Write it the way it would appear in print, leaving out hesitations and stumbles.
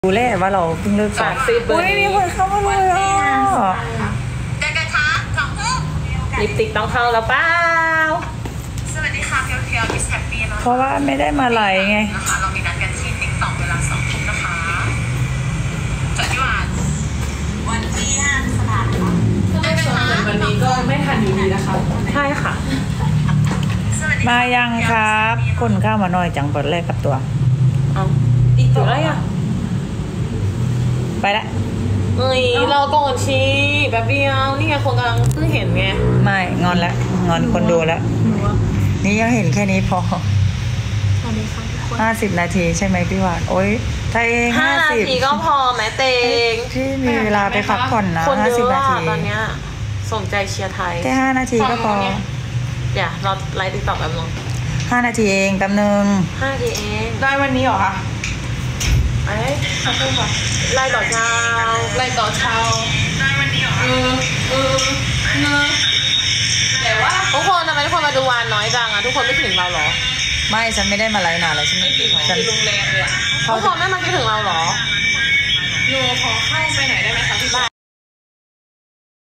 รู้แหละว่าเราเพิ่งเลิกซ้อมอุ้ยมีคนเข้ามาเลยอ่ะลิปสติกต้องเข้าแล้วเปล่าสวัสดีค่ะเพียวๆ Miss Happy นะคะเพราะว่าไม่ได้มาไลฟ์ไงนะคะเรามีนัดกันที่ TikTok เวลา 2 ทุ่มนะคะจอดที่วันที่5 สถานค่ะวันนี้ก็ไม่ทันอยู่ดีนะคะใช่ค่ะมายังครับคนเข้ามาหน่อยจังเปิดแรกกับตัวเอาอีกตัวอะไรอ่ะไปละเอ้ยเราก่อนชี้แบบเดียวนี่ไงคนกำลังเพิ่งเห็นไงไม่งอนละงอนคนดูแล้วนี่ยังเห็นแค่นี้พอ50 นาทีใช่ไหมพี่วานโอ๊ยถ้าเอง 5 นาทีก็พอแม้เตงที่มีเวลาไปพักผ่อนนะคนเย 50 อะนาทีตอนเนี้ยสนใจเชียร์ไทยแค่5 นาทีก็พอเดี๋ยวเราไลฟ์ติ๊กต็อกแบบนึง 5 นาทีเองแป๊บนึง 5 นาทีเองได้วันนี้เหรอคะไอ้ขอบคุณค่ะไล่ต่อเช้าได้วันนี้เหรอแต่ว่าทุกคนทำไมทุกคนมาดูวานน้อยจังอะทุกคนไม่คิดถึงเราหรอไม่ฉันไม่ได้มาไลฟ์นานเลยฉันที่โรงแรมเลยอะทุกคนไม่มาคิดถึงเราหรอหนูขอเข้าไปหน่อยได้ไหมคะพี่บ้าน